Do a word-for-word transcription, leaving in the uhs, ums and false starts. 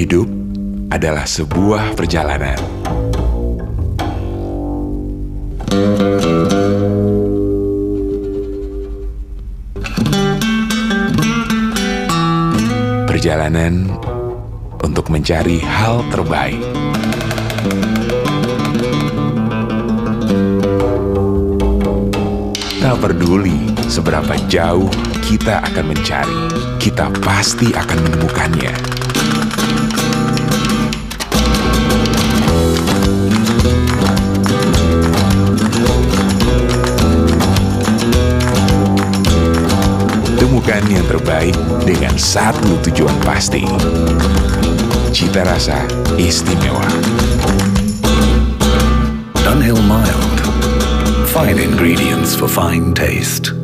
Hidup adalah sebuah perjalanan. Perjalanan untuk mencari hal terbaik. Tak peduli seberapa jauh kita akan mencari, kita pasti akan menemukannya. Temukan yang terbaik dengan satu tujuan pasti. Cita rasa istimewa. Dunhill Mild. Fine ingredients for fine taste.